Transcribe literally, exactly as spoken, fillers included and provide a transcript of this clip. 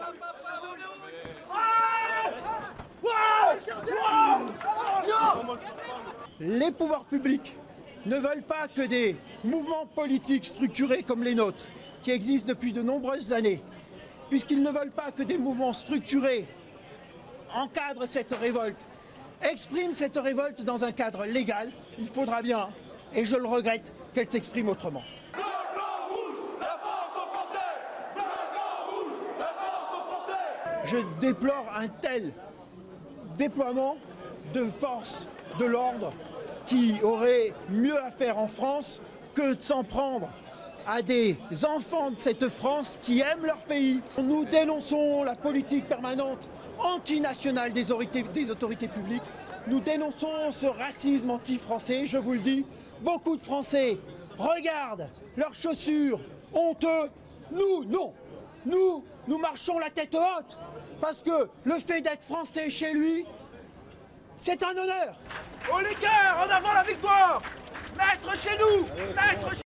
Les pouvoirs publics ne veulent pas que des mouvements politiques structurés comme les nôtres, qui existent depuis de nombreuses années, puisqu'ils ne veulent pas que des mouvements structurés encadrent cette révolte, expriment cette révolte dans un cadre légal, il faudra bien, et je le regrette, qu'elle s'exprime autrement. Je déplore un tel déploiement de forces de l'ordre qui aurait mieux à faire en France que de s'en prendre à des enfants de cette France qui aiment leur pays. Nous dénonçons la politique permanente antinationale des autorités, des autorités publiques. Nous dénonçons ce racisme anti-français, je vous le dis. Beaucoup de Français regardent leurs chaussures honteux. Nous, non. Nous, nous marchons la tête haute parce que le fait d'être français chez lui, c'est un honneur. Au l'écart, en avant la victoire! Maître chez nous! Maître chez